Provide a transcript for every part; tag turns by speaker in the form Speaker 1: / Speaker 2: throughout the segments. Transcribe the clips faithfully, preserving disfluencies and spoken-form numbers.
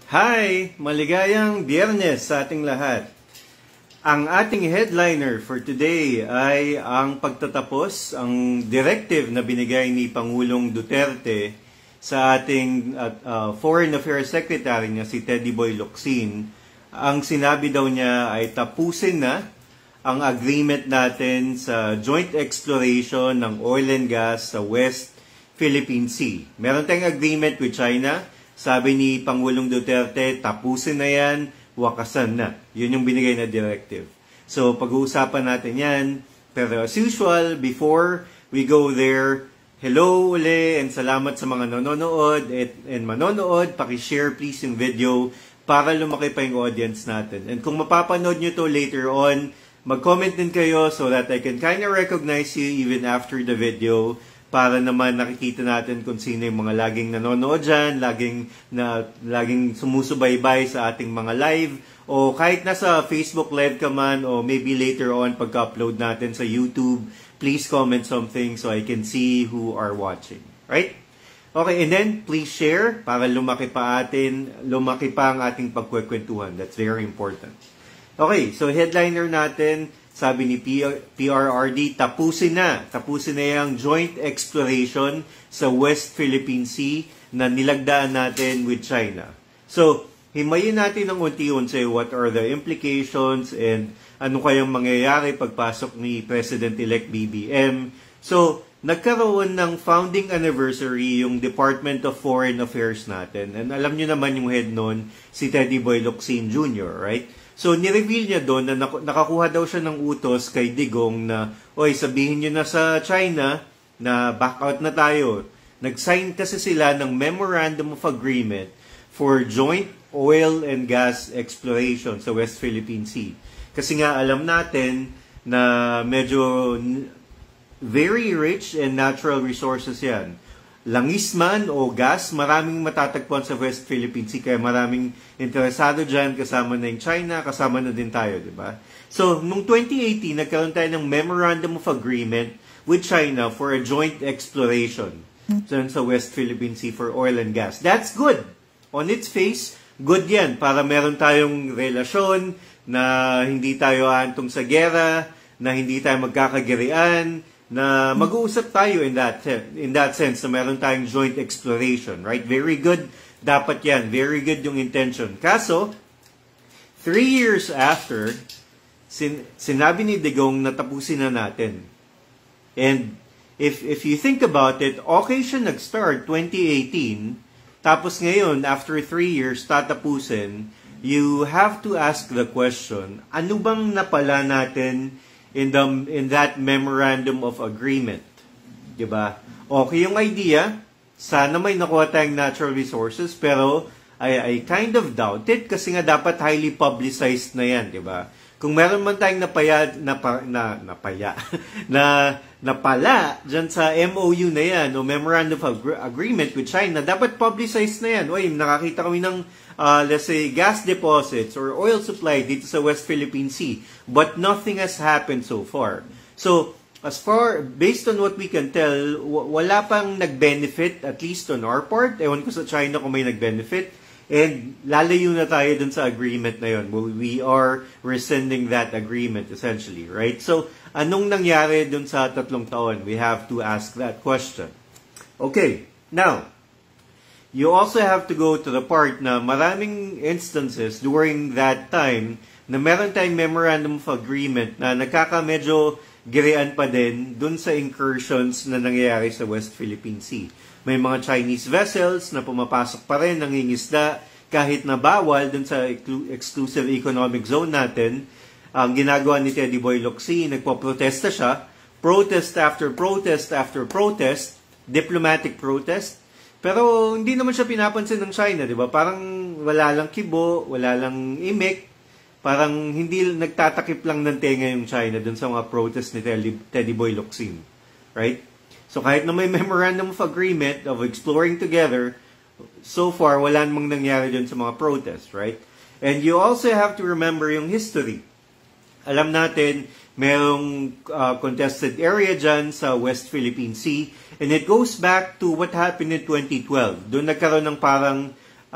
Speaker 1: Hi! Maligayang Biyernes sa ating lahat. Ang ating headliner for today ay ang pagtatapos, ang directive na binigay ni Pangulong Duterte sa ating uh, uh, Foreign Affairs Secretary niya si Teddy Boy Locsin. Ang sinabi daw niya ay tapusin na ang agreement natin sa joint exploration ng oil and gas sa West Philippine Sea. Meron tayong agreement with China. Sabi ni Pangulong Duterte, tapusin na yan, wakasan na. Yun yung binigay na directive. So, pag-uusapan natin yan. Pero as usual, before we go there, hello uli and salamat sa mga nanonood at, and manonood. Pakishare please yung video para lumaki pa yung audience natin. And kung mapapanood nyo to later on, mag-comment din kayo so that I can kind of recognize you even after the video. Para naman nakikita natin kung sino yung mga laging nanonood dyan, laging, na, laging sumusubaybay sa ating mga live, o kahit nasa Facebook live ka man, o maybe later on pagka-upload natin sa YouTube, please comment something so I can see who are watching. Right? Okay, and then please share para lumaki pa atin, lumaki pa ang ating pagkwekwentuhan. That's very important. Okay, so headliner natin, sabi ni P R R D, tapusin na. Tapusin na yung joint exploration sa West Philippine Sea na nilagdaan natin with China. So, himayin natin ng unti-unti what are the implications and ano kayang mangyayari pagpasok ni President-elect B B M. So, nagkaroon ng founding anniversary yung Department of Foreign Affairs natin. And alam nyo naman yung head nun, si Teddy Boy Locsin Junior, right? So, nireveal niya doon na nakakuha daw siya ng utos kay Digong na, oy, sabihin niyo na sa China na back out na tayo. Nag-sign kasi sila ng Memorandum of Agreement for joint oil and gas exploration sa West Philippine Sea. Kasi nga alam natin na medyo very rich in natural resources yan. Langis man o gas, maraming matatagpuan sa West Philippine Sea. Kaya maraming interesado dyan, kasama na yung China, kasama na din tayo, di ba? So, noong twenty eighteen, nagkaroon tayo ng Memorandum of Agreement with China for a joint exploration dyan sa West Philippine Sea for oil and gas. That's good. On its face, good yan. Para meron tayong relasyon na hindi tayo antong sa gera, na hindi tayo magkakagirian, na mag-uusap tayo in that in that sense na meron tayong joint exploration, right? Very good. Dapat yan. Very good yung intention. Kaso, three years after, sin sinabi ni Digong na tapusin na natin. And if if you think about it, okay siya nag-start twenty eighteen, tapos ngayon, after three years, tatapusin, you have to ask the question, ano bang napala natin in the in that memorandum of agreement, 'di ba? Okay yung idea, sana may nakuha tayong natural resources, pero I I kind of doubt it kasi nga dapat highly publicized na 'yan, 'di ba? Kung meron man tayong napaya na na napaya na napala diyan sa M O U na 'yan o memorandum of agreement with China, dapat publicized na 'yan. Oy, nakakita kami ng Uh, let's say, gas deposits or oil supply dito sa West Philippine Sea. But nothing has happened so far. So, as far, based on what we can tell, wala pang nag-benefit, at least on our part. Ewan ko sa China kung may nag-benefit. And lalayo na tayo dun sa agreement na yun. We are rescinding that agreement, essentially, right? So, anong nangyari dun sa tatlong taon? We have to ask that question. Okay, now, you also have to go to the part na maraming instances during that time na meron tayong memorandum of agreement na nagkakamedyo girian pa din dun sa incursions na nangyayari sa West Philippine Sea. May mga Chinese vessels na pumapasok pa rin, nangingisda, kahit na bawal dun sa exclusive economic zone natin. Ang ginagawa ni Teddy Boy Locsin, nagpo-protesta siya, protest after protest after protest, diplomatic protest. Pero hindi naman siya pinapansin ng China, di ba? Parang wala lang kibo, wala lang imik, parang hindi nagtatakip lang ng tenga yung China dun sa mga protest ni Teddy, Teddy Boy Locsin, right? So kahit na may memorandum of agreement of exploring together, so far wala namang nangyari dun sa mga protest, right? And you also have to remember yung history. Alam natin, merong uh, contested area dyan sa West Philippine Sea. And it goes back to what happened in twenty twelve. Doon nagkaroon ng parang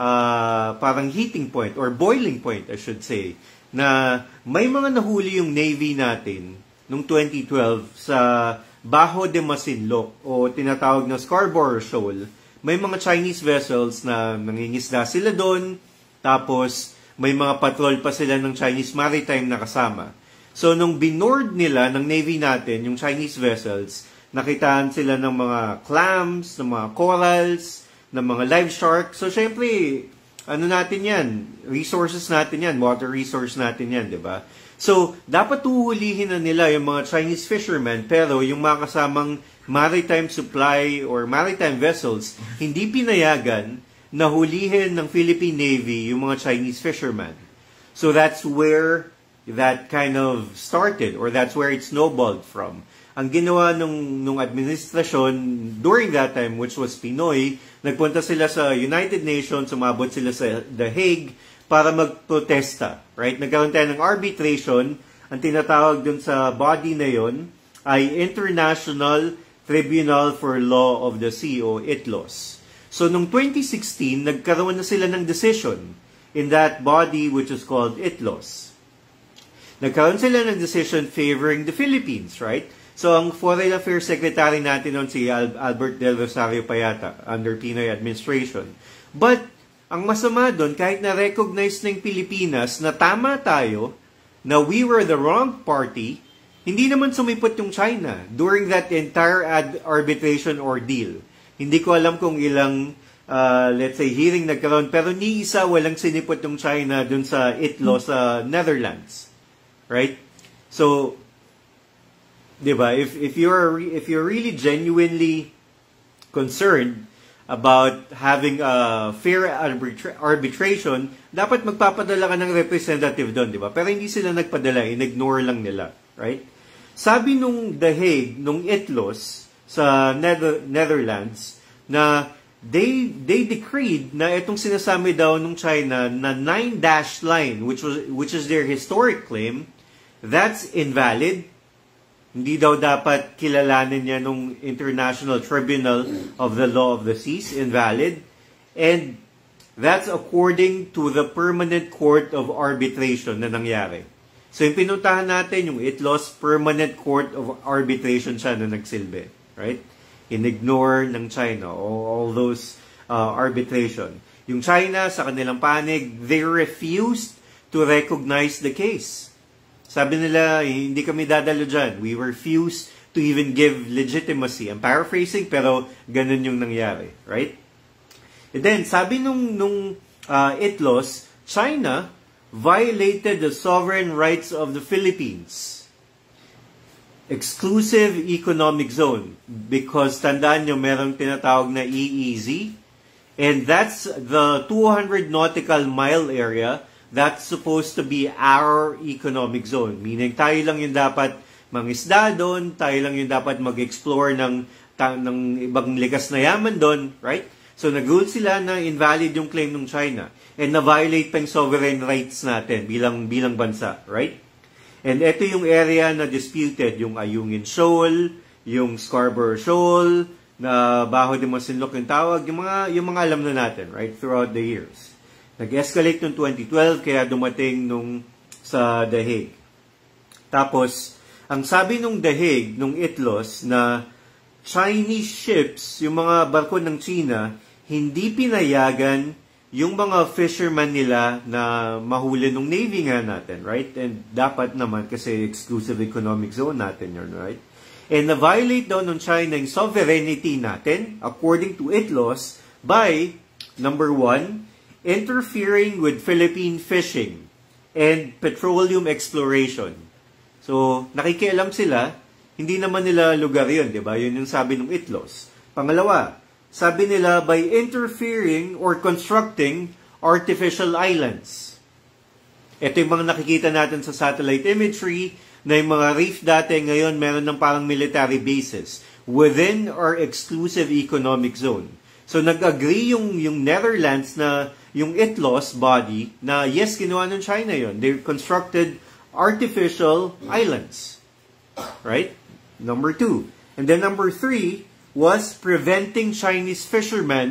Speaker 1: uh, parang heating point or boiling point, I should say, na may mga nahuli yung Navy natin noong twenty twelve sa Bajo de Masinloc o tinatawag na Scarborough Shoal. May mga Chinese vessels na nangingisda sila doon, tapos may mga patrol pa sila ng Chinese Maritime na kasama. So, nung binord nila ng Navy natin, yung Chinese vessels, nakitaan sila ng mga clams, ng mga corals, ng mga live shark. So, syempre, ano natin yan? Resources natin yan. Water resource natin yan, di ba? So, dapat uhulihin na nila yung mga Chinese fishermen, pero yung mga kasamang maritime supply or maritime vessels, hindi pinayagan na hulihin ng Philippine Navy yung mga Chinese fishermen. So, that's where that kind of started, or that's where it snowballed from. Ang ginawa nung, nung administrasyon during that time, which was Pinoy, nagpunta sila sa United Nations, sumabot sila sa The Hague para magprotesta, right? Nagkaroon tayo ng arbitration. Ang tinatawag dun sa body na yon ay International Tribunal for Law of the Sea o I T L O S. So, noong twenty sixteen, nagkaroon na sila ng decision in that body which is called I T L O S. Nagkaroon sila ng decision favoring the Philippines, right? So, ang Foreign Affairs Secretary natin noon si Al- Albert Del Rosario Payata under Pinoy administration. But, ang masama doon, kahit na-recognize ng Pilipinas na tama tayo, na we were the wrong party, hindi naman sumipot yung China during that entire ad- arbitration ordeal. Hindi ko alam kung ilang, uh, let's say, hearing nagkaroon, pero ni isa walang sinipot yung China dun sa I T L O sa Netherlands. Right? So, di ba, if, if, you're, if you're really genuinely concerned about having a fair arbitra- arbitration, dapat magpapadala ka ng representative doon, di ba? Pero hindi sila nagpadala, in-ignore lang nila. Right? Sabi nung The Hague, nung I T L O S, sa Nether- Netherlands, na they they decreed na itong sinasabi daw ng China na nine dash line, which was which is their historic claim, that's invalid. Hindi daw dapat kilalanin niya nung International Tribunal of the Law of the Seas, invalid. And that's according to the Permanent Court of Arbitration na nangyari. So yung pinuntahan natin, yung I T L O S Permanent Court of Arbitration siya na nagsilbi. Right? In-ignore ng China all, all those uh, arbitration. Yung China, sa kanilang panig, they refused to recognize the case. Sabi nila, hindi kami dadalo dyan. We refuse to even give legitimacy. I'm paraphrasing, pero ganun yung nangyari. Right? And then, sabi nung, nung uh, I T L O S, China violated the sovereign rights of the Philippines. Exclusive Economic Zone. Because, tandaan nyo, merong tinatawag na E E Z. And that's the two hundred nautical mile area that's supposed to be our economic zone. Meaning, tayo lang yung dapat mangisda doon, tayo lang yung dapat mag-explore ng, ta- ng ibang likas na yaman doon, right? So, nag-rule sila na invalid yung claim ng China. And na-violate pa yung sovereign rights natin bilang, bilang bansa, right? And ito yung area na disputed, yung Ayungin Shoal, yung Scarborough Shoal, na Bajo de Masinloc yung tawag, yung mga, yung mga alam na natin, right, throughout the years. Nag-escalate noong twenty twelve, kaya dumating nung sa The Hague. Tapos, ang sabi nung The Hague, nung I T L O S, na Chinese ships, yung mga barko ng China, hindi pinayagan yung mga fishermen nila na mahuli ng Navy nga natin, right? And dapat naman kasi exclusive economic zone natin yun, right? And na-violate daw ng China yung sovereignty natin, according to I T L O S, by, number one, interfering with Philippine fishing and petroleum exploration. So, nakikialam sila, hindi naman nila lugar yun, di ba? Yun yung sabi ng I T L O S. Pangalawa, sabi nila by interfering or constructing artificial islands. Ito yung mga nakikita natin sa satellite imagery na yung mga reef dati ngayon meron ng parang military bases within our exclusive economic zone. So, nag-agree yung, yung Netherlands na yung I T L O S body na yes, ginawa ng China yon. They constructed artificial islands. Right? Number two. And then number three was preventing Chinese fishermen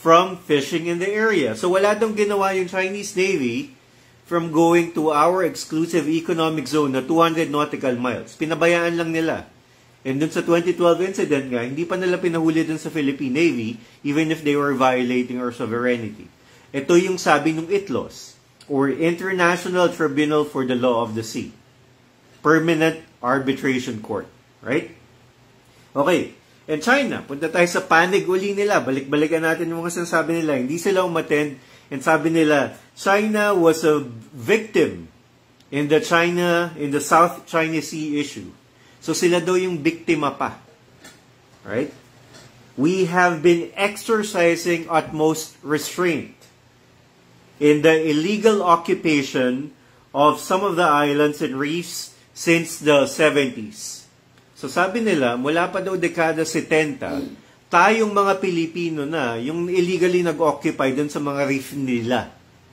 Speaker 1: from fishing in the area. So wala dong ginawa yung Chinese Navy from going to our exclusive economic zone na two hundred nautical miles. Pinabayaan lang nila. And dun sa twenty twelve incident nga, hindi pa nila pinahuli dun sa Philippine Navy even if they were violating our sovereignty. Ito yung sabi ng I T L O S, or International Tribunal for the Law of the Sea. Permanent Arbitration Court. Right? Okay. And China, punta tayo sa panig uli nila. Balik-balikan natin yung mga sinasabi nila. Hindi sila umattend. And sabi nila, China was a victim in the China, in the South China Sea issue. So sila daw yung biktima pa. Right? We have been exercising utmost restraint in the illegal occupation of some of the islands and reefs since the seventies. So sabi nila, mula pa daw dekada setenta, tayong mga Pilipino na yung illegally nag-occupy dun sa mga reef nila.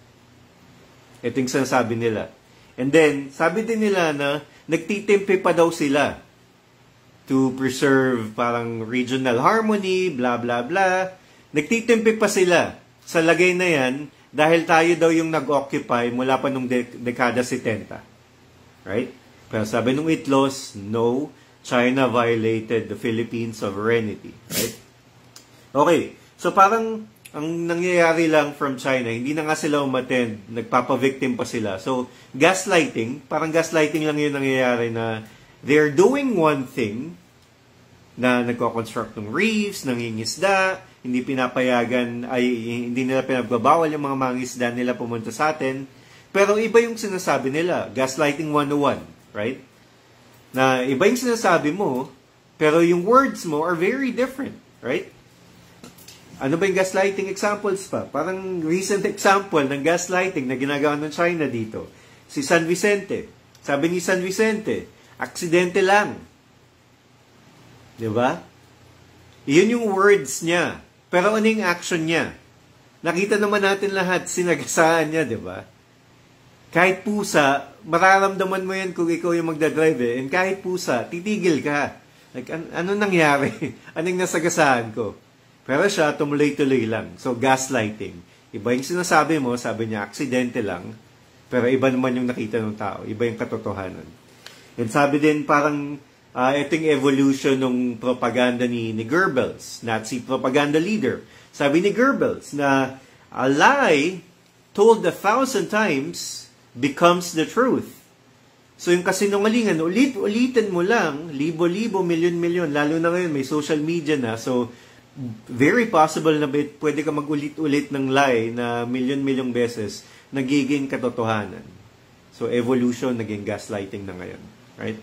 Speaker 1: Ito yung sinasabi nila. And then, sabi din nila na nagtitimpi pa daw sila to preserve parang regional harmony, blah blah blah. Nagtitimpi pa sila sa lagay na yan dahil tayo daw yung nag-occupy mula pa nung de- dekada setenta. Right? Pero sabi nung I T L O S, no, China violated the Philippines' sovereignty. Right? Okay. So parang ang nangyayari lang from China, hindi na nga sila umattend, nagpapavictim pa sila. So gaslighting, parang gaslighting lang yun nangyayari na they're doing one thing, na nagko-construct ng reefs, nangingisda, hindi pinapayagan, ay hindi nila pinagbabawal yung mga mangingisda nila pumunta sa atin. Pero iba yung sinasabi nila, gaslighting one oh one, right? Na iba yung sinasabi mo, pero yung words mo are very different, right? Ano ba yung gaslighting examples pa? Parang recent example ng gaslighting na ginagawa ng China dito. Si San Vicente. Sabi ni San Vicente, aksidente lang. Diba? Iyon yung words niya. Pero ano yung action niya? Nakita naman natin lahat, sinagasaan niya, diba? Kahit pusa, mararamdaman mo yan kung ikaw yung magdadrive eh. And kahit pusa, titigil ka. Like, an- ano nangyari? Anong nasagasaan ko? Pero siya, tumuloy-tuloy lang. So, gaslighting. Iba yung sinasabi mo, sabi niya, aksidente lang. Pero iba naman yung nakita ng tao. Iba yung katotohanan. And sabi din, parang, uh, ito yung evolution ng propaganda ni, ni Goebbels, Nazi propaganda leader. Sabi ni Goebbels na a lie told a thousand times becomes the truth. So yung kasinungalingan, ulit-ulitin mo lang, libo-libo, milyon-milyon, lalo na ngayon may social media na, so very possible na pwede ka mag-ulit-ulit ng lie na milyon-milyong beses, nagiging katotohanan. So evolution, naging gaslighting na ngayon. Right?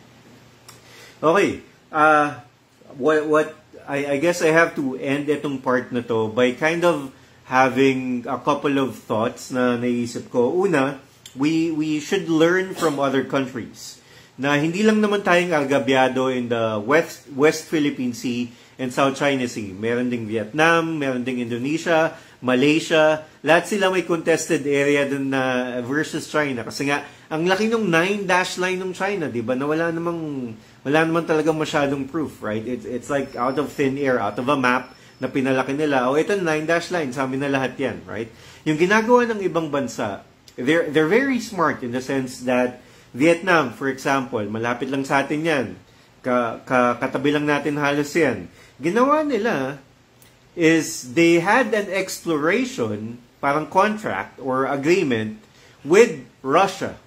Speaker 1: Okay. Uh, what, what I, I guess I have to end itong part na to by kind of having a couple of thoughts na naisip ko. Una, we we should learn from other countries na hindi lang naman tayong agabyado in the West West Philippine Sea and South China Sea. Meron ding Vietnam, meron ding Indonesia, Malaysia. Lahat sila may contested area dun na versus China. Kasi nga, ang laki ng nine dash line ng China, di ba? Na wala namang, wala naman talagang masyadong proof, right? It's, it's like out of thin air, out of a map na pinalaki nila. O, ito nine dash line, sabi na lahat yan, right? Yung ginagawa ng ibang bansa, They're, they're very smart in the sense that Vietnam, for example, malapit lang sa atin yan. Ka, ka, katabi lang natin halos yan. Ginawa nila is they had an exploration, parang contract or agreement with Russia.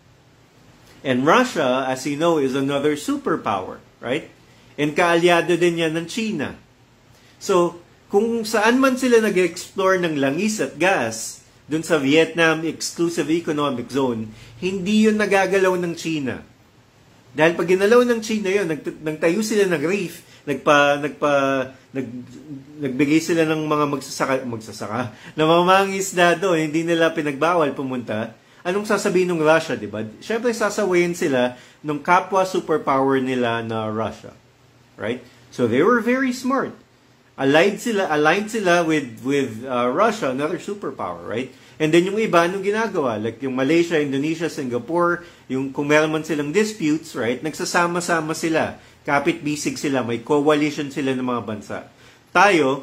Speaker 1: And Russia, as you know, is another superpower, right? And kaalyado din yan ng China. So, kung saan man sila nag-explore ng langis at gas, dun sa Vietnam Exclusive Economic Zone, hindi yun nagagalaw ng China. Dahil pag ginalaw ng China yun, nag, nagtayo sila ng reef, nagpa, nagpa, nag, nagbigay sila ng mga magsasaka, magsasaka, na mga mangingisda doon, hindi nila pinagbawal pumunta, anong sasabihin ng Russia, di ba? Siyempre, sasawayin sila ng kapwa superpower nila na Russia. Right? So, they were very smart. Aligned sila, aligned sila with, with uh, Russia, another superpower, right? And then yung iba, anong ginagawa? Like yung Malaysia, Indonesia, Singapore, yung kung meron man silang disputes, right? Nagsasama-sama sila. Kapit-bisig sila. May coalition sila ng mga bansa. Tayo,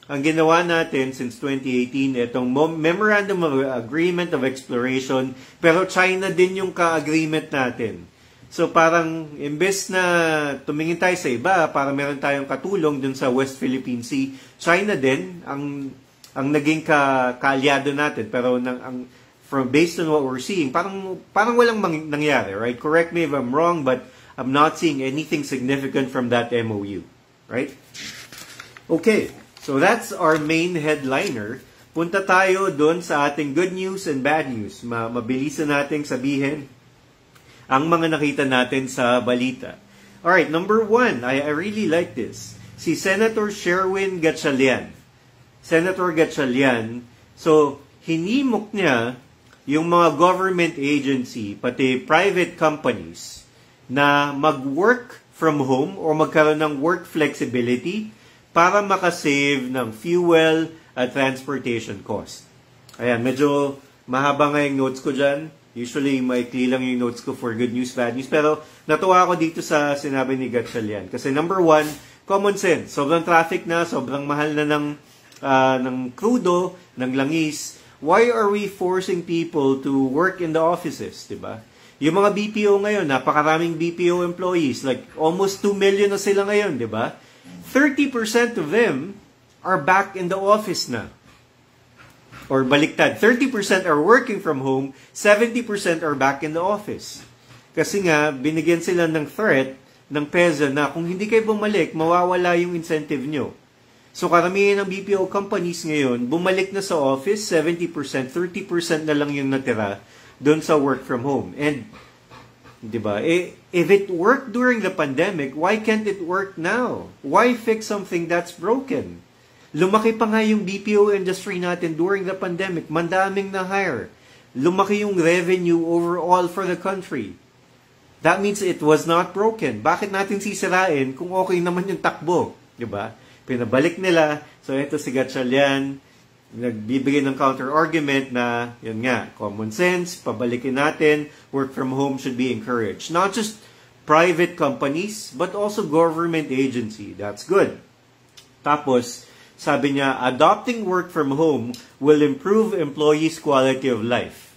Speaker 1: ang ginawa natin since twenty eighteen, itong Memorandum of Agreement of Exploration, pero China din yung ka-agreement natin. So parang, imbes na tumingin tayo sa iba, para meron tayong katulong dun sa West Philippine Sea, China din ang ang naging ka, kaalyado natin. Pero nang, ang, from, based on what we're seeing, parang, parang walang mang, nangyari, right? Correct me if I'm wrong, but I'm not seeing anything significant from that M O U, right? Okay. So that's our main headliner. Punta tayo doon sa ating good news and bad news. Ma mabilisan nating sabihin ang mga nakita natin sa balita. Alright, number one, I, I really like this. Si Senator Sherwin Gatchalian. Senator Gatchalian, so hinimok niya yung mga government agency, pati private companies, na mag-work from home o magkaroon ng work flexibility para makasave ng fuel at transportation cost. Ayan, medyo mahaba nga yung notes ko dyan. Usually, maikli lang yung notes ko for good news, bad news. Pero natuwa ako dito sa sinabi ni Gatchalian. Kasi number one, common sense. Sobrang traffic na, sobrang mahal na ng, uh, ng crudo, ng langis. Why are we forcing people to work in the offices, diba? Yung mga B P O ngayon, napakaraming B P O employees. Like, almost two million na sila ngayon, diba? thirty percent of them are back in the office na. Or baliktad, thirty percent are working from home, seventy percent are back in the office. Kasi nga, binigyan sila ng threat ng PEZA na kung hindi kayo bumalik, mawawala yung incentive nyo. So karamihan ng B P O companies ngayon, bumalik na sa office, seventy percent, thirty percent na lang yung natira doon sa work from home. And, di ba, eh, if it worked during the pandemic, why can't it work now? Why fix something that's broken? Lumaki pa nga yung B P O industry natin during the pandemic. Mandaming na hire. Lumaki yung revenue overall for the country. That means it was not broken. Bakit natin sisirain kung okay naman yung takbo? Diba? Pinabalik nila. So ito si Gatchalian, nagbibigay ng counter-argument na, yun nga, common sense, pabalikin natin, work from home should be encouraged. Not just private companies, but also government agency. That's good. Tapos, sabi niya, adopting work from home will improve employees' quality of life.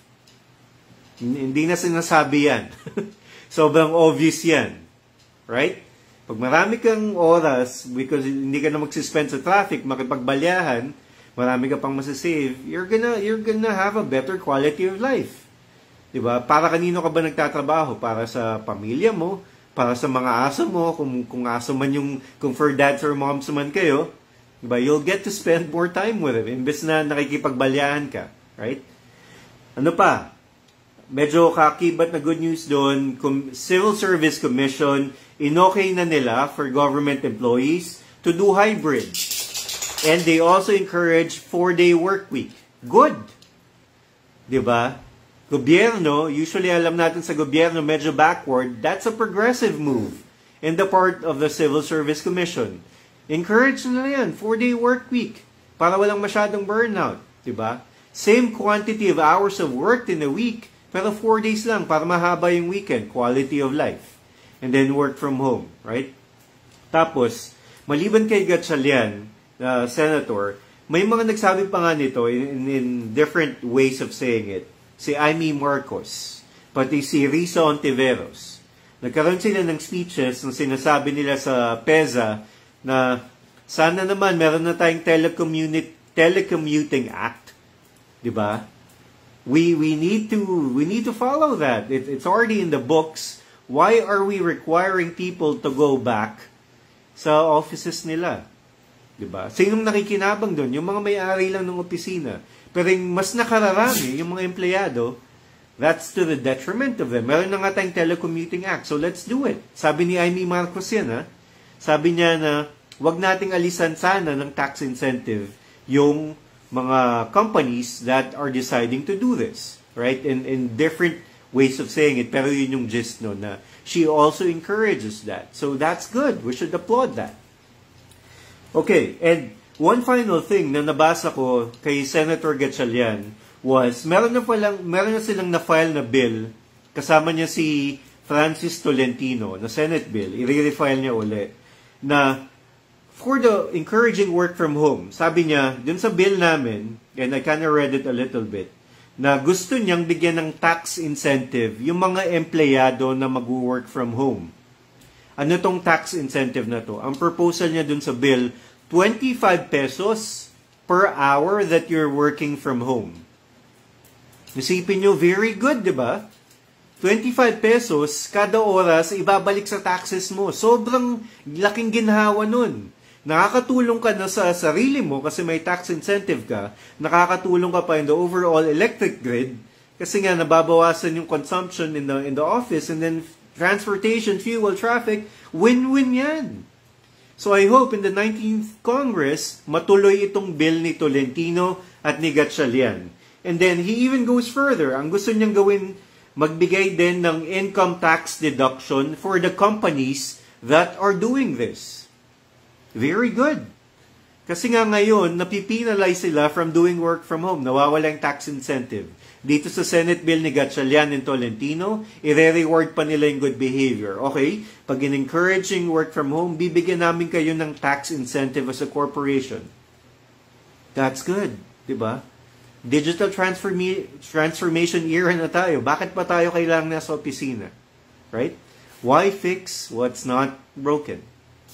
Speaker 1: Hindi na sinasabi yan. Sobrang obvious yan. Right? Pag marami kang oras, because hindi ka na magsispend sa traffic, makipagbalyahan, marami ka pang masasave, you're gonna, you're gonna have a better quality of life. Diba? Para kanino ka ba nagtatrabaho? Para sa pamilya mo? Para sa mga aso mo? Kung, kung aso man yung, kung for dads or moms man kayo, diba? You'll get to spend more time with them imbes na nakikipagbalyahan ka. Right? Ano pa? Medyo kakibat na good news doon. Civil Service Commission, inokay na nila for government employees to do hybrid. And they also encourage four-day work week. Good. Diba? Gobyerno, usually alam natin sa gobyerno medyo backward, that's a progressive move in the part of the Civil Service Commission. Encourage na yan, four-day work week, para walang masyadong burnout, diba? Same quantity of hours of work in a week, pero four days lang, para mahaba yung weekend, quality of life. And then work from home, right? Tapos, maliban kay Gatchalian, uh, Senator, may mga nagsabi pa nga nito in, in different ways of saying it. Si Amy Marcos, pati si Risa Ontiveros. Nagkaroon sila ng speeches na sinasabi nila sa PEZA na sana naman meron na tayong telecommuting act, 'di ba? We we need to we need to follow that. It, it's already in the books. Why are we requiring people to go back sa offices nila? 'Di ba? Sinong nakikinabang doon? Yung mga may-ari lang ng opisina. Pero yung mas nakararami, yung mga empleyado, that's to the detriment of them. Meron na nga tayong telecommuting act, so let's do it. Sabi ni Amy Marcos yan, ha? Sabi niya na, wag nating alisan sana ng tax incentive yung mga companies that are deciding to do this. Right? In, in different ways of saying it, pero yun yung gist no, na she also encourages that. So that's good. We should applaud that. Okay, and one final thing na nabasa ko kay Senator Gatchalian was, meron na, palang, meron na silang na-file na bill, kasama niya si Francis Tolentino, na Senate bill, i-refile niya uli, na for the encouraging work from home, sabi niya, dun sa bill namin, and I kind of read it a little bit, na gusto niyang bigyan ng tax incentive yung mga empleyado na mag-work from home. Ano tong tax incentive na to? Ang proposal niya dun sa bill, twenty-five pesos per hour that you're working from home. Isipin nyo, very good, di ba? twenty-five pesos kada oras ibabalik sa taxes mo. Sobrang laking ginhawa nun. Nakakatulong ka na sa sarili mo kasi may tax incentive ka. Nakakatulong ka pa in the overall electric grid kasi nga nababawasan yung consumption in the in the office, and then transportation, fuel, traffic, win-win yan. So I hope in the nineteenth Congress matuloy itong bill ni Tolentino at ni Gatchalian. And then he even goes further. Ang gusto niyang gawin, magbigay din ng income tax deduction for the companies that are doing this. Very good. Kasi nga ngayon, napipinalize sila from doing work from home. Nawawala yung tax incentive. Dito sa Senate bill ni Gatchalian and Tolentino, i-reward pa nila yung good behavior. Okay, pag in-encouraging work from home, bibigyan namin kayo ng tax incentive as a corporation. That's good. Diba? Digital transformi- transformation era na tayo. Bakit pa tayo kailangan nasa opisina? Right? Why fix what's not broken?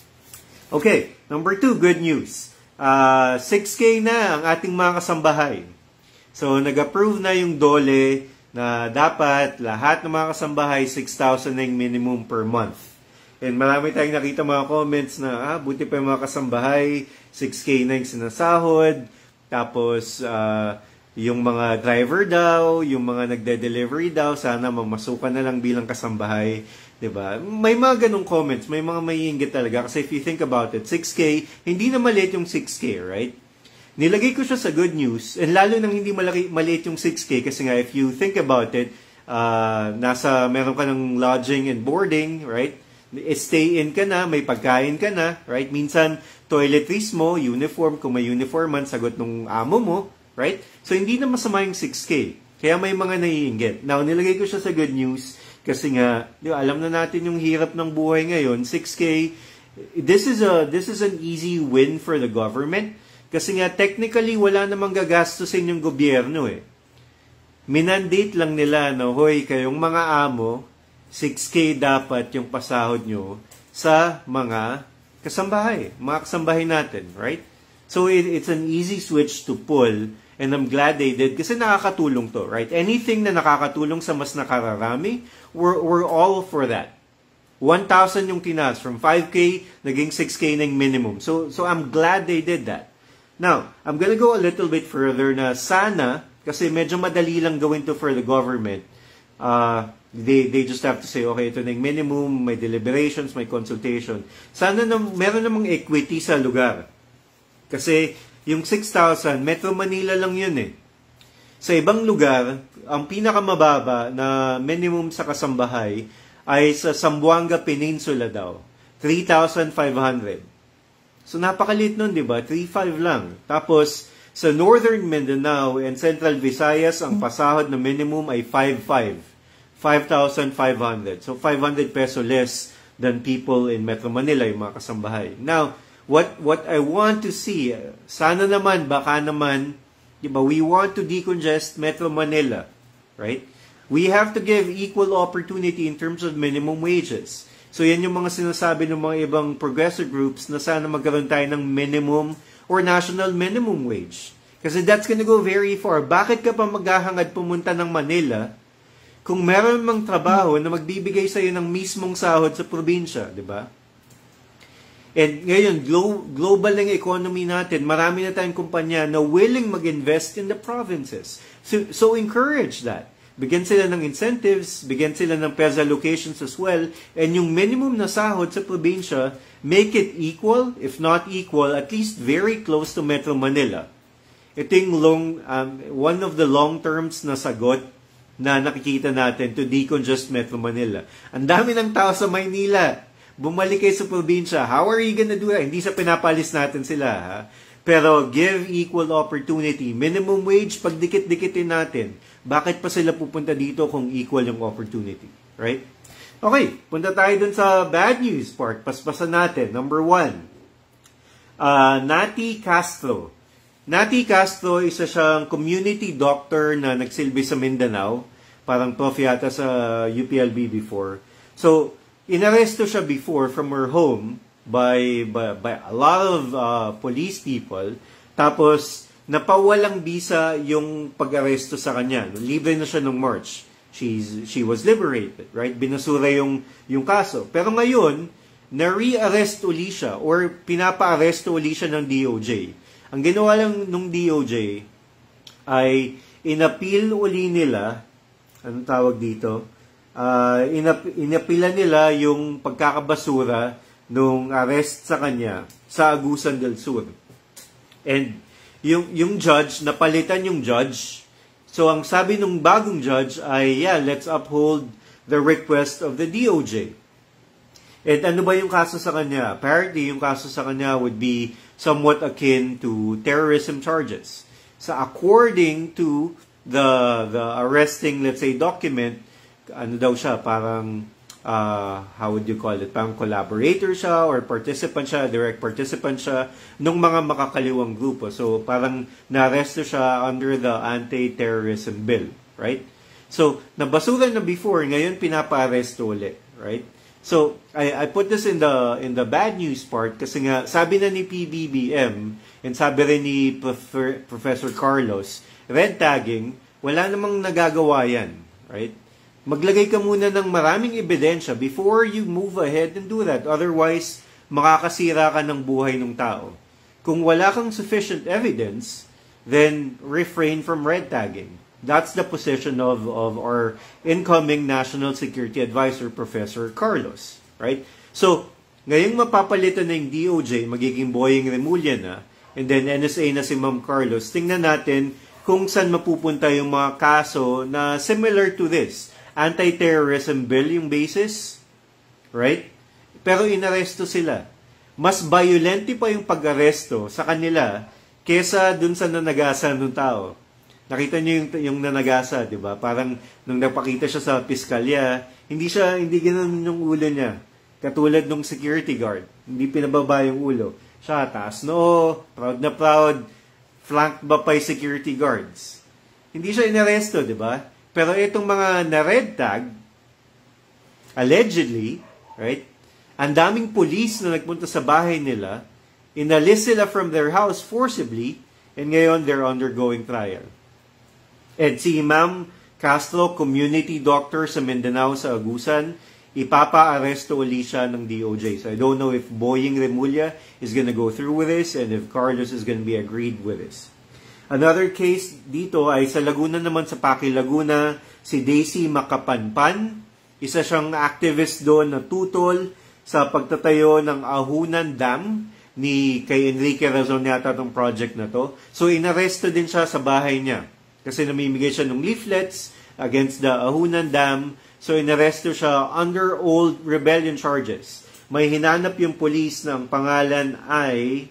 Speaker 1: Okay, number two, good news. Uh, six K na ang ating mga kasambahay. So, nag-approve na yung DOLE na dapat lahat ng mga kasambahay six thousand na yung minimum per month. And marami tayong nakita mga comments na, ah, buti pa yung mga kasambahay, six K na yung sinasahod. Tapos, uh, yung mga driver daw, yung mga nagde-delivery daw, sana mamasukan na lang bilang kasambahay. Diba? May mga ganong comments, may mga maiinggit talaga. Kasi if you think about it, six K, hindi na maliit yung six K, right? Nilagay ko siya sa good news, and lalo nang hindi malaki, maliit yung six K, kasi nga if you think about it, uh, nasa, meron ka ng lodging and boarding, right? Stay in ka na, may pagkain ka na, right? Minsan, toiletries mo, uniform, kung may uniform man, sagot ng amo mo, right? So, hindi na masama yung six K. Kaya may mga naiinggit. Now, nilagay ko siya sa good news, kasi nga, di ba, alam na natin yung hirap ng buhay ngayon, six K, this is a this is an easy win for the government kasi nga technically wala namang gagastusin yung gobyerno eh. Minandate lang nila na, hoy, kayong mga amo, six K dapat yung pasahod nyo sa mga kasambahay, mga kasambahay natin, right? So it, it's an easy switch to pull. And I'm glad they did kasi nakakatulong to, right? Anything na nakakatulong sa mas nakararami, we're, we're all for that. one thousand yung tinas, from five K, naging six K na yung minimum. So, so I'm glad they did that. Now, I'm gonna go a little bit further na sana, kasi medyo madali lang gawin to for the government. Uh, they, they just have to say, okay, ito na yung minimum, may deliberations, may consultation. Sana na, meron namang equity sa lugar. Kasi, yung six thousand, Metro Manila lang yun eh. Sa ibang lugar, ang pinakamababa na minimum sa kasambahay ay sa Zamboanga Peninsula daw. three thousand five hundred. So napakalit nun, di ba? three thousand five hundred lang. Tapos, sa Northern Mindanao and Central Visayas, ang pasahod na minimum ay five thousand five hundred. five thousand five hundred. So five hundred peso less than people in Metro Manila, yung mga kasambahay. Now, What what I want to see, sana naman, baka naman, di ba, we want to decongest Metro Manila, right? We have to give equal opportunity in terms of minimum wages. So yan yung mga sinasabi ng mga ibang progressive groups na sana magkaroon tayo ng minimum or national minimum wage. Kasi that's gonna go very far. Bakit ka pa maghahangad pumunta ng Manila kung meron mang trabaho na magbibigay sa'yo ng mismong sahod sa probinsya, di ba? And ngayon, glo- global ng economy natin, marami na tayong kumpanya na willing mag-invest in the provinces. So, so encourage that. Bigyan sila ng incentives, bigyan sila ng P E Z allocations as well, and yung minimum na sahod sa probinsya, make it equal, if not equal, at least very close to Metro Manila. Ito yung long, um, one of the long terms na sagot na nakikita natin to decongest Metro Manila. Ang dami ng tao sa Maynila. Bumalik kayo sa probinsya. How are you gonna do that? Hindi sa pinapalis natin sila, ha? Pero give equal opportunity. Minimum wage, pag dikit-dikitin natin. Bakit pa sila pupunta dito kung equal yung opportunity? Right? Okay, punta tayo dun sa bad news part. Paspasan natin. Number one. uh, Nati Castro. Nati Castro, isa siyang community doctor na nagsilbi sa Mindanao. Parang prof yata sa U P L B before. So, inaresto siya before from her home by, by, by a lot of uh, police people. Tapos, napawalang bisa yung pag-aresto sa kanya. Libre na siya nung March. She's, she was liberated, right? Binasura yung, yung kaso. Pero ngayon, na-re-arrest uli siya or pinapa-arresto uli siya ng D O J. Ang ginawa lang nung D O J ay inappeal uli nila, anong tawag dito? Uh, inap- inapila nila yung pagkakabasura nung arrest sa kanya sa Agusan del Sur. And yung, yung judge, napalitan yung judge. So ang sabi nung bagong judge ay, yeah, let's uphold the request of the D O J. And ano ba yung kaso sa kanya? Apparently, yung kaso sa kanya would be somewhat akin to terrorism charges. So according to the the arresting, let's say, document, ano daw siya, parang, uh, how would you call it? Parang collaborator siya or participant siya, direct participant siya nung mga makakaliwang grupo. So parang na-arresto siya under the anti-terrorism bill, right? So nabasura na before, ngayon pinapa-arresto ulit, right? So, I, I put this in the in the bad news part kasi nga, sabi na ni P B B M and sabi rin ni Prof, Professor Carlos, red tagging, wala namang nagagawa yan, right? Maglagay ka muna ng maraming ebidensya before you move ahead and do that. Otherwise, makakasira ka ng buhay ng tao. Kung wala kang sufficient evidence, then refrain from red tagging. That's the position of, of our incoming National Security Advisor, Professor Carlos. Right? So, ngayong mapapalitan na yung D O J, magiging Boying Remulla na, and then N S A na si Ma'am Carlos, tingnan natin kung saan mapupunta yung mga kaso na similar to this. Anti-terrorism bill yung basis, right? Pero inaresto sila. Mas violente pa yung pag-aresto sa kanila kesa dun sa nanagasa ng tao. Nakita niyo yung, yung nanagasa, di ba? Parang nung napakita siya sa piskalya, hindi siya, hindi ganoon yung ulo niya. Katulad nung security guard. Hindi pinababa yung ulo. Siya, taas no, proud na proud, flanked ba pa yung security guards. Hindi siya inaresto, di ba? Pero itong mga na-red tag, allegedly, right? Ang daming police na nagpunta sa bahay nila, inalis sila from their house forcibly, and ngayon they're undergoing trial. And si Ma'am Castro, community doctor sa Mindanao sa Agusan, ipapa-aresto uli siya ng D O J. So I don't know if Boying Remulla is gonna go through with this and if Carlos is gonna be agreed with this. Another case dito ay sa Laguna naman, sa Paki, Laguna, si Daisy Makapanpan. Isa siyang activist doon na tutol sa pagtatayo ng Ahunan Dam ni kay Enrique Razon yata itong project na to. So inaresto din siya sa bahay niya. Kasi namimigay siya ng leaflets against the Ahunan Dam. So, inaresto siya under old rebellion charges. May hinanap yung police ng pangalan ay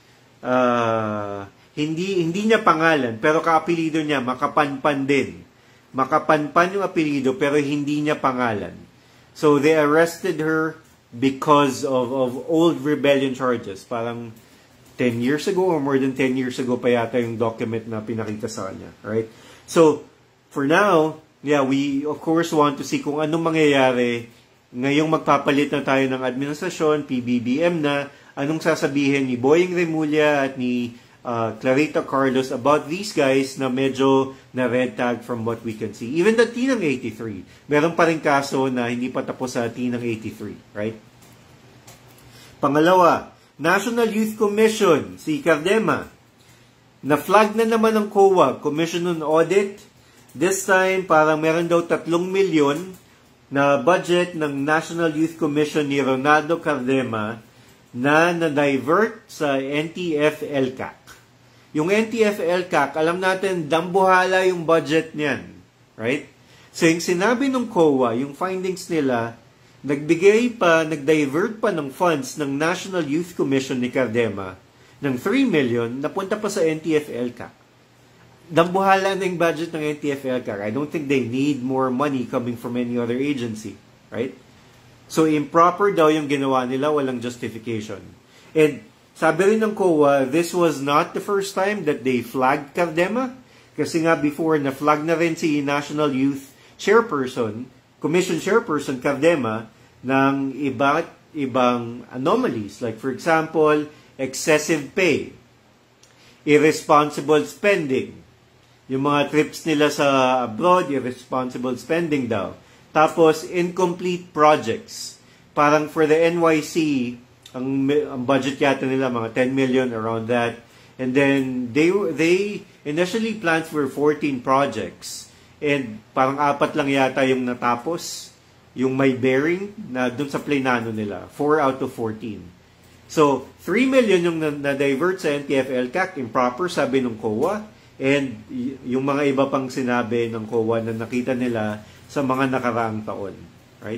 Speaker 1: uh, hindi hindi niya pangalan, pero kaapelido niya, Makapanpan din. Makapanpan yung apelido, pero hindi niya pangalan. So, they arrested her because of, of old rebellion charges. Parang ten years ago or more than ten years ago pa yata yung document na pinakita sa kanya. Right? So, for now, yeah, we of course want to see kung anong mangyayari. Ngayong magpapalit na tayo ng administrasyon, P B B M na, anong sasabihin ni Boying Remulla at ni uh, Clarita Carlos about these guys na medyo na red tag from what we can see. Even the Tinang eighty-three, meron pa rin kaso na hindi pa tapos sa Tinang eighty-three. Right? Pangalawa, National Youth Commission, si Cardema, na-flag na naman ng C O A, Commission on Audit. This time, parang meron daw tatlong milyon na budget ng National Youth Commission ni Ronaldo Cardema na na-divert sa N T F L C A C. Yung N T F L C A C, alam natin, dambuhala yung budget niyan. Right? So, yung sinabi ng C O A, yung findings nila, nagbigay pa, nag-divert pa ng funds ng National Youth Commission ni Cardema ng three million na punta pa sa N T F L C A C. Dambuhala na yung budget ng N T F L C A C. I don't think they need more money coming from any other agency. Right? So, improper daw yung ginawa nila, walang justification. And sabi rin ng C O A, this was not the first time that they flagged Cardema. Kasi nga before, na-flag na rin si National Youth Chairperson, Commission Chairperson Cardema ng iba't ibang anomalies. Like for example, excessive pay, irresponsible spending. Yung mga trips nila sa abroad, irresponsible spending daw. Tapos, incomplete projects. Parang for the N Y C, ang, ang budget yata nila, mga ten million, around that. And then, they they initially planned for fourteen projects. And parang apat lang yata yung natapos, yung may bearing na dun sa plenano nila. four out of fourteen. So, three million yung na-divert sa N T F L C A C, improper, sabi ng C O A. And yung mga iba pang sinabi ng C O A na nakita nila sa mga nakaraang taon. Right?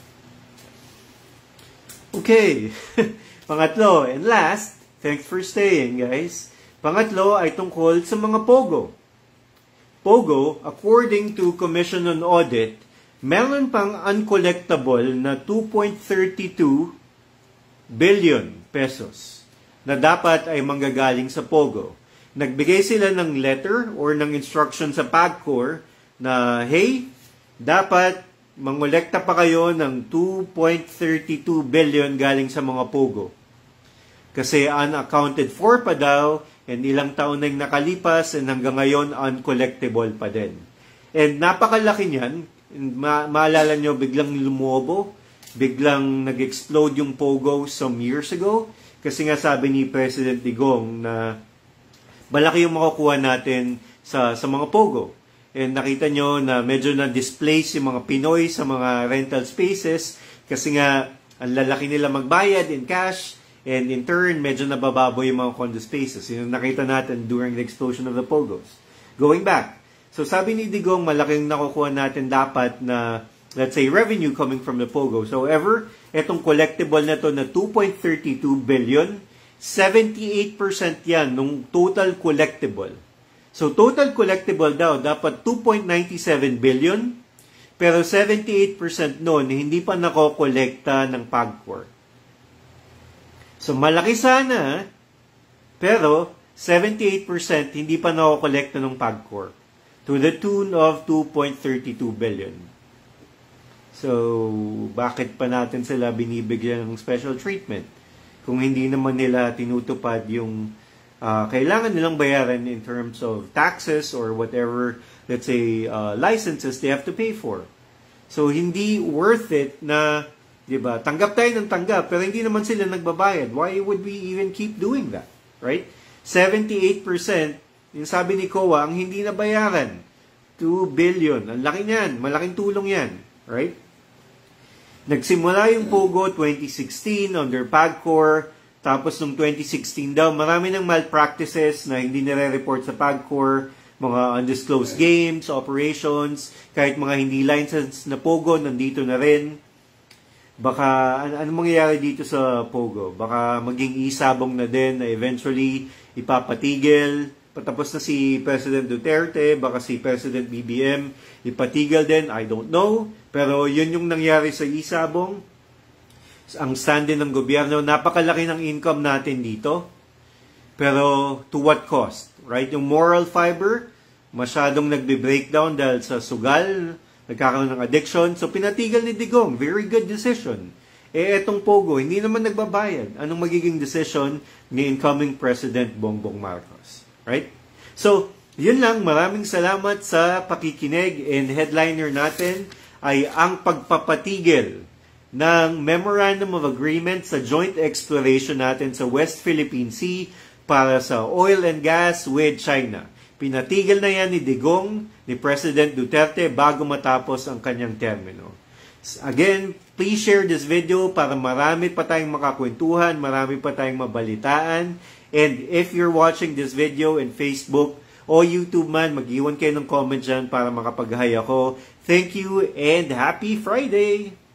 Speaker 1: Okay. Pangatlo, and last, thanks for staying, guys. Pangatlo ay tungkol sa mga POGO. POGO, according to Commission on Audit, meron pang uncollectable na two point three two billion pesos na dapat ay manggagaling sa POGO. Nagbigay sila ng letter or ng instruction sa PAGCOR na, hey, dapat mangolekta pa kayo ng two point three two billion galing sa mga POGO. Kasi unaccounted for pa daw, and ilang taon na yung nakalipas, and hanggang ngayon uncollectible pa din. And napakalaki niyan. Ma maalala nyo, biglang lumobo, biglang nag-explode yung POGO some years ago. Kasi nga sabi ni President Digong na malaki yung makukuha natin sa, sa mga POGO. And nakita nyo na medyo na-displace yung mga Pinoy sa mga rental spaces kasi nga ang lalaki nila magbayad in cash, and in turn medyo nabababo yung mga condo spaces. Yung nakita natin during the explosion of the POGOs. Going back, so sabi ni Digong malaking nakukuha natin dapat na, let's say, revenue coming from the POGOs. However, etong collectible na to na two point three two billion, seventy-eight percent yan nung total collectible. So, total collectible daw, dapat two point nine seven billion, pero seventy-eight percent noon, hindi pa nakokolekta ng PAGCOR. So, malaki sana, pero seventy-eight percent hindi pa nakokolekta ng PAGCOR to the tune of two point three two billion. So, bakit pa natin sila binibigyan ng special treatment kung hindi naman nila tinutupad yung Uh, kailangan nilang bayaran in terms of taxes or whatever, let's say, uh, licenses they have to pay for. So, hindi worth it na, di ba, tanggap tayo ng tanggap, pero hindi naman sila nagbabayad. Why would we even keep doing that? Right? seventy-eight percent, yung sabi ni C O A, ang hindi nabayaran. two billion. Ang laki niyan. Malaking tulong yan. Right? Nagsimula yung POGO twenty sixteen under PAGCOR. Tapos nung twenty sixteen daw, marami ng malpractices na hindi nire-report sa PAGCOR, mga undisclosed games, operations, kahit mga hindi licensed na POGO, nandito na rin. Baka, an anong mangyayari dito sa POGO? Baka maging isabong na din na eventually ipapatigil. Patapos na si President Duterte, baka si President B B M ipatigil din, I don't know. Pero yun yung nangyari sa isabong. Ang stand din ng gobyerno, napakalaki ng income natin dito. Pero to what cost? Right? Yung moral fiber, masyadong nagbe-breakdown dahil sa sugal, nagkakaroon ng addiction. So pinatigil ni Digong, very good decision. Eh etong POGO, hindi naman nagbabayad. Anong magiging decision ni incoming President Bongbong Marcos? Right? So, yun lang. Maraming salamat sa pakikinig, and headliner natin ay ang pagpapatigil ng Memorandum of Agreement sa joint exploration natin sa West Philippine Sea para sa oil and gas with China. Pinatigil na yan ni Digong, ni President Duterte bago matapos ang kanyang termino. Again, please share this video para marami pa tayong makakwentuhan, marami pa tayong mabalitaan. And if you're watching this video in Facebook o YouTube man, mag-iwan kayo ng comment dyan para makapag-hi ako. Thank you and happy Friday!